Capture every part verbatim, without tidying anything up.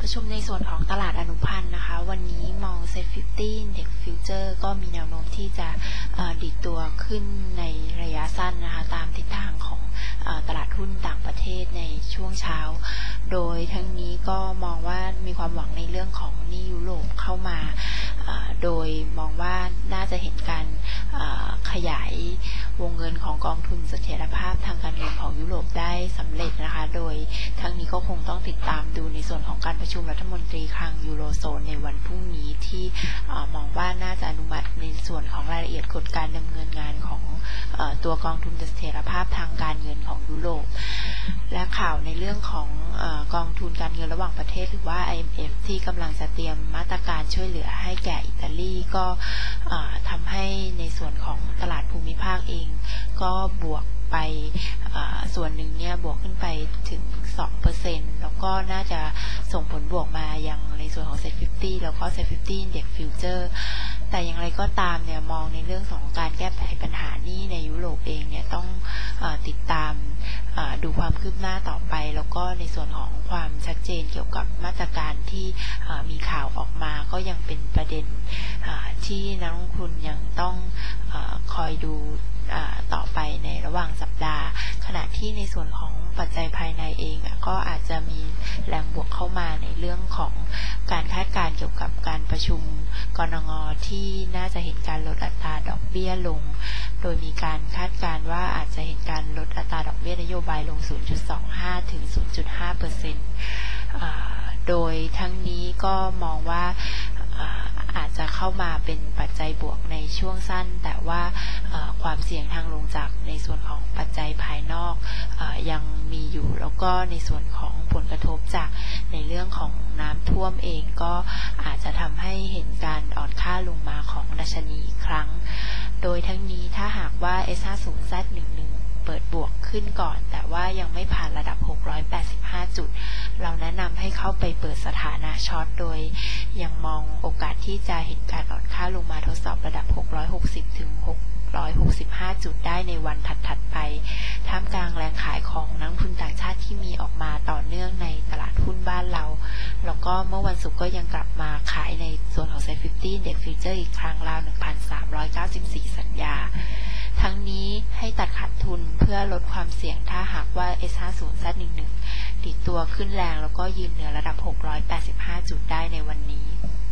ประชุมในส่วนของตลาดอนุพันธ์นะคะวันนี้มองเซ็ตห้าสิบ Index Future ก็มีแนวโน้มที่จะดีดตัวขึ้นในระยะสั้นนะคะตามทิศทางของตลาดหุ้นต่างประเทศในช่วงเช้าโดยทั้งนี้ก็มองว่ามีความหวังในเรื่องของหนี้ยุโรปเข้ามาโดยมองว่าน่าจะเห็นการขยายวงเงินของกองทุนเสถียรภาพทางการเงินของยุโรปได้สำเร็จนะคะโดยทั้งนี้ก็คงต้องติดตามดูในส่วนของการประชุมรัฐมนตรีคลังยูโรโซนในวันพรุ่งนี้ที่มองว่าน่าจะอนุมัติในส่วนของรายละเอียดกฎการดำเนินงานของตัวกองทุนเสถียรภาพทางการเงินของยุโรปและข่าวในเรื่องของกองทุนการเงินระหว่างประเทศหรือว่า ไอ เอ็ม เอฟ ที่กำลังจะเตรียมมาตรการช่วยเหลือให้แก่อิตาลีก็ทำให้ในส่วนของตลาดภูมิภาคเองก็บวกไปส่วนหนึ่งเนี่ยบวกขึ้นไปถึง สองเปอร์เซ็นต์ แล้วก็น่าจะส่งผลบวกมายังในส่วนของ เซ็ตห้าสิบ แล้วก็ เซ็ตห้าสิบ Index Future แต่อย่างไรก็ตามเนี่ยมองในเรื่องของการแก้ไขปัญหานี้ในยุโรปเองเนี่ยต้องเอ่อติดตามดูความคืบหน้าต่อไปแล้วก็ในส่วนของความชัดเจนเกี่ยวกับมาตรการที่มีข่าวออกมาก็ยังเป็นประเด็นที่นักลงทุนยังต้องคอยดูต่อไปในระหว่างสัปดาห์ขณะที่ในส่วนของปัจจัยภายในเองก็อาจจะมีแรงบวกเข้ามาในเรื่องของการคาดการณ์เกี่ยวกับการประชุมกนง.ที่น่าจะเห็นการลดอัตราดอกเบี้ยลงโดยมีการคาดการณ์ว่าอาจจะเห็นการลดอัตราดอกเบี้ยนโยบายลง ศูนย์จุดสองห้า ถึง ศูนย์จุดห้าเปอร์เซ็นต์ โดยทั้งนี้ก็มองว่าอาจจะเข้ามาเป็นปัจจัยบวกในช่วงสั้นแต่ว่าความเสี่ยงทางลงจากในส่วนของปัจจัยภายนอกยังมีอยู่แล้วก็ในส่วนของผลกระทบจากในเรื่องของน้ำท่วมเองก็อาจจะทำให้เห็นการอ่อนค่าลงมาของดัชนีอีกครั้งโดยทั้งนี้ถ้าหากว่า เอส ห้าสิบ แซด สิบเอ็ด เปิดบวกขึ้นก่อนแต่ว่ายังไม่ผ่านระดับหกร้อยแปดสิบห้าจุดเราแนะนำให้เข้าไปเปิดสถานะช็อตโดยยังมองโอกาสที่จะเห็นการอ่อนค่าลงมาทดสอบระดับหกร้อยหกสิบถึงหกร้อยหกสิบห้าจุดได้ในวันถัดๆไปท่ามกลางแรงขายของนักลงทุนต่างชาติที่มีออกมาต่อเนื่องในตลาดหุ้นบ้านเราแล้วก็เมื่อวันศุกร์ก็ยังกลับมาขายในส่วนของ เซ็ตห้าสิบ Index Future อีกครั้งราว หนึ่งพันสามร้อยเก้าสิบสี่ สัญญาทั้งนี้ให้ตัดขาดทุนเพื่อลดความเสี่ยงถ้าหากว่า เอส ห้าสิบ แซด สิบเอ็ด ดิดตัวขึ้นแรงแล้วก็ยืนเหนือระดับหกร้อยแปดสิบห้าจุดได้ในวันนี้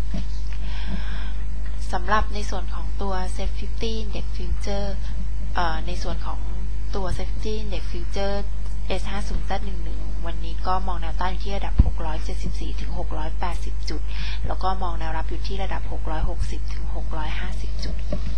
สำหรับในส่วนของตัว เซ็ตห้าสิบ Index Future เอ่อในส่วนของตัว เซ็ตห้าสิบ Index Future เอส ห้าสิบ แซด สิบเอ็ด วันนี้ก็มองแนวต้านอยู่ที่ระดับหกร้อยเจ็ดสิบสี่ถึงหกร้อยแปดสิบจุดแล้วก็มองแนวรับอยู่ที่ระดับหกร้อยหกสิบถึงหกร้อยห้าสิบจุด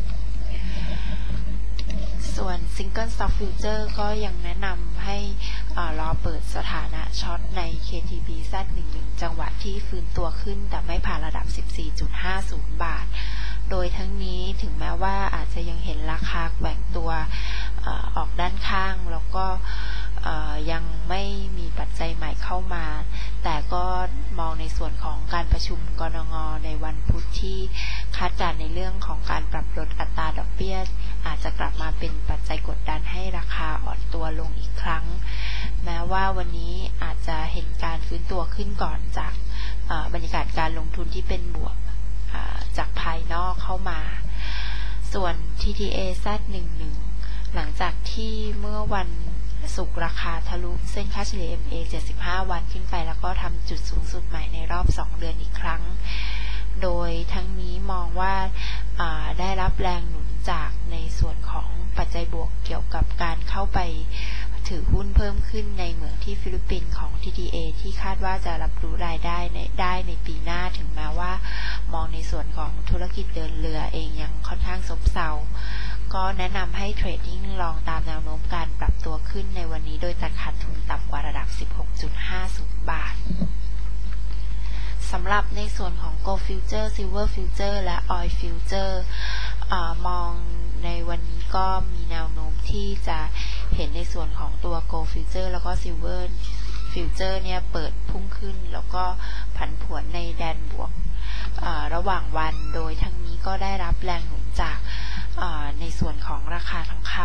ส่วน Single Stock Future ก็ยังแนะนำให้รอเปิดสถานะช็อตใน เค ที บี แซด สิบเอ็ด จังหวะที่ฟื้นตัวขึ้นแต่ไม่ผ่านระดับ สิบสี่จุดห้าศูนย์ บาทโดยทั้งนี้ถึงแม้ว่าอาจจะยังเห็นราคาแกว่งตัวออกด้านข้างแล้วก็ยังไม่มีปัจจัยใหม่เข้ามาแต่ก็มองในส่วนของการประชุมกนง.ในวันพุธที่คาดการณ์ในเรื่องของการปรับลดอัตราดอกเบี้ยอาจจะกลับมาเป็นปัจจัยกดดันให้ราคาอ่อนตัวลงอีกครั้งแม้ว่าวันนี้อาจจะเห็นการฟื้นตัวขึ้นก่อนจากบรรยากาศการลงทุนที่เป็นบวกจากภายนอกเข้ามาส่วน ที ที เอ แซด สิบเอ็ด หลังจากที่เมื่อวันศุกร์ราคาทะลุเส้นค่าเฉลี่ย เอ็ม เอ เจ็ดสิบห้า วันขึ้นไปแล้วก็ทำจุดสูงสุดใหม่ในรอบสองเดือนอีกครั้งโดยทั้งนี้มองว่าได้รับแรงหนุนจากในส่วนของปัจจัยบวกเกี่ยวกับการเข้าไปถือหุ้นเพิ่มขึ้นในเหมืองที่ฟิลิปปินส์ของ ที ที เอ ที่คาดว่าจะรับรู้รายได้ในได้ในปีหน้าถึงแม้ว่ามองในส่วนของธุรกิจเดินเรือเองยังค่อนข้างซบเซาก็แนะนำให้เทรดดิ้งลองตามแนวโน้มการปรับตัวขึ้นในวันนี้โดยตัดขาดทุนต่ำกว่าระดับ สิบหกจุดห้าศูนย์ บาทสำหรับในส่วนของ Gold Future Silver Future และ Oil Future เอ่อมองในวันนี้ก็มีแนวโน้มที่จะเห็นในส่วนของตัว Gold Future แล้วก็ Silver Future เนี่ยเปิดพุ่งขึ้นแล้วก็ผันผวนในแดนบวกระหว่างวันโดยทั้งนี้ก็ได้รับแรงหนุนจากในส่วนของราคาทองคำ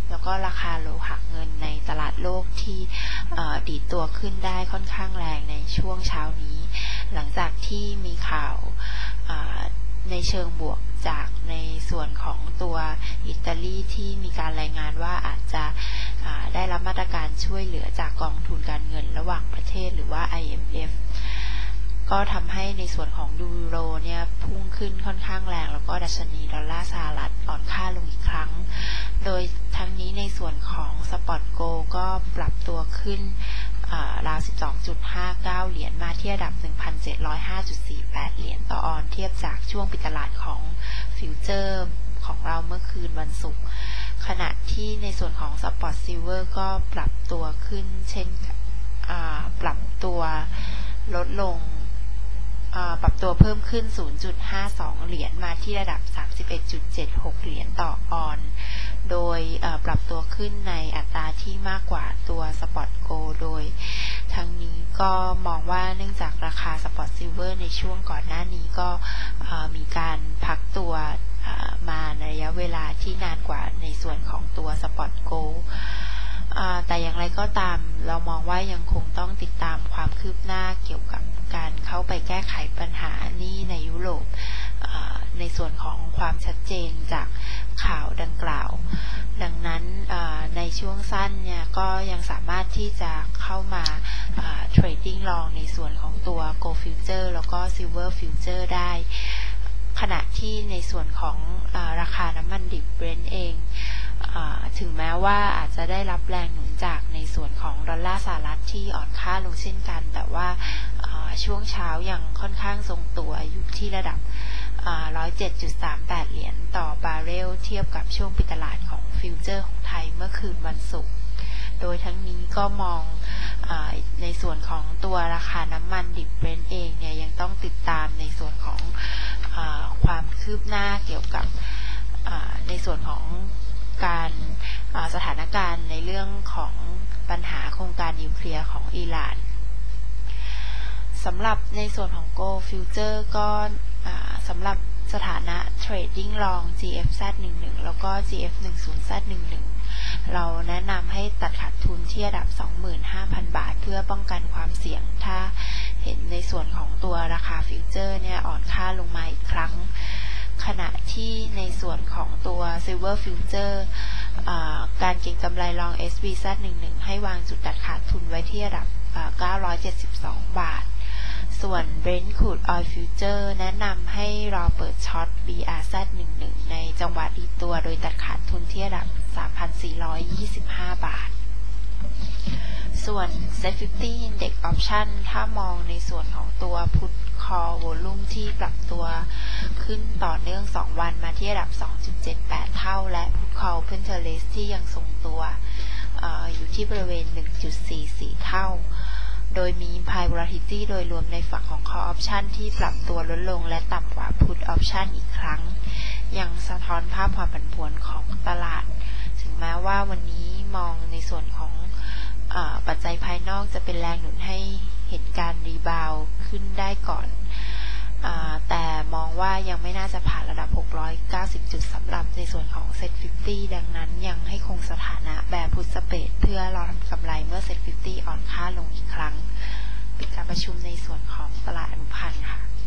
แล้วก็ราคาโลหะเงินในตลาดโลกที่ดีดตัวขึ้นได้ค่อนข้างแรงในช่วงเช้านี้หลังจากที่มีข่าวในเชิงบวกจากในส่วนของตัวอิตาลีที่มีการรายงานว่าอาจจะได้รับมาตรการช่วยเหลือจากกองทุนการเงินระหว่างประเทศหรือว่า ไอ เอ็ม เอฟ ก็ทำให้ในส่วนของยูโรเนี่ยพุ่งขึ้นค่อนข้างแรงแล้วก็ดัชนีดอลลาร์สหรัฐอ่อนค่าลงอีกครั้งโดยทั้งนี้ในส่วนของสปอตโกลด์ก็ปรับตัวขึ้นราว สิบสองจุดห้าเก้า เหรียญมาที่ระดับ หนึ่งพันเจ็ดร้อยห้าจุดสี่แปด เหรียญต่อออนเทียบจากช่วงปิดตลาดของฟิวเจอร์ของเราเมื่อคืนวันศุกร์ขณะที่ในส่วนของสปอตซิลเวอร์ก็ปรับตัวขึ้นเช่นปรับตัวลดลงปรับตัวเพิ่มขึ้น ศูนย์จุดห้าสอง เหรียญมาที่ระดับ สามสิบเอ็ดจุดเจ็ดหก เหรียญต่อออนโดยปรับตัวขึ้นในอัตราที่มากกว่าตัวสปอตโกลด์โดยทั้งนี้ก็มองว่าเนื่องจากราคาสปอตซิลเวอร์ในช่วงก่อนหน้านี้ก็มีการพักตัวมาในระยะเวลาที่นานกว่าในส่วนของตัวสปอตโกลด์แต่อย่างไรก็ตามเรามองว่ายังคงต้องติดตามความคืบหน้าเกี่ยวกับการเข้าไปแก้ไขปัญหานี้ในยุโรปในส่วนของความชัดเจนจากข่าวดังกล่าวดังนั้นในช่วงสั้นเนี่ยก็ยังสามารถที่จะเข้ามาเทรดดิ้งลองในส่วนของตัว Gold Future แล้วก็ Silver Future ได้ขณะที่ในส่วนของราคาน้ำมันดิบ Brent เองถึงแม้ว่าอาจจะได้รับแรงหนุนจากในส่วนของดอลลาร์สหรัฐที่อ่อนค่าลงเช่นกันแต่ว่าช่วงเช้ายังค่อนข้างทรงตัวอยู่ที่ระดับ หนึ่งร้อยเจ็ดจุดสามแปด เหรียญต่อบาร์เรลเทียบกับช่วงปิดตลาดของฟิวเจอร์ของไทยเมื่อคืนวันศุกร์โดยทั้งนี้ก็มองในส่วนของตัวราคาน้ำมันดิบ Brent เองเนี่ยยังต้องติดตามในส่วนของความคืบหน้าเกี่ยวกับในส่วนของการสถานการณ์ในเรื่องของปัญหาโครงการนิวเคลียร์ของอิหร่านสำหรับในส่วนของ Gold Future ก็สำหรับสถานะ Trading Long จี เอฟ แซด หนึ่งสิบ แล้วก็ จี เอฟ สิบ แซด หนึ่งสิบ เราแนะนำให้ตัดขาดทุนที่ระดับ สองหมื่นห้าพัน บาทเพื่อป้องกันความเสี่ยงถ้าเห็นในส่วนของตัวราคาฟิวเจอร์เนี่ยอ่อนค่าลงมาอีกครั้งขณะที่ในส่วนของตัว Silver Future การเก็งกำไรลอง เอส วี แซด หนึ่งสิบ ให้วางจุดตัดขาดทุนไว้ที่ระดับเก้าร้อยเจ็ดสิบสอง บาทส่วน Brent Crude Oil Future แนะนำให้รอเปิดช็อต บี อาร์ แซด หนึ่งสิบ ในจังหวะดีตัวโดยตัดขาดทุนที่ระดับ สามพันสี่ร้อยยี่สิบห้า บาทส่วน เซ็ต ห้าสิบ Index Option ถ้ามองในส่วนของตัว Put Call Volume ที่ปรับตัวขึ้นต่อเนื่องสองวันมาที่ระดับ สองจุดเจ็ดแปด เท่าและ Put Call Open Interest ที่ยังทรงตัวออยู่ที่บริเวณ หนึ่งจุดสี่สี่ เท่าโดยมี Implied Volatility โดยรวมในฝั่งของ Call Option ที่ปรับตัวลดลงและต่ำกว่า Put Option อีกครั้งยังสะท้อนภาพความผันผวนของตลาดถึงแม้ว่าวันนี้มองในส่วนของเอ่อปัจจัยภายนอกจะเป็นแรงหนุนให้เห็นการรีบาวด์ขึ้นได้ก่อนแต่มองว่ายังไม่น่าจะผ่านระดับหกร้อยเก้าสิบจุดสำหรับในส่วนของ เซ็ต ห้าสิบ ดังนั้นยังให้คงสถานะแบร์พุทสเปดเพื่อรอทำกำไรเมื่อ เซ็ต ห้าสิบ อ่อนค่าลงอีกครั้งปิดการประชุมในส่วนของตลาดอนุพันธ์ค่ะ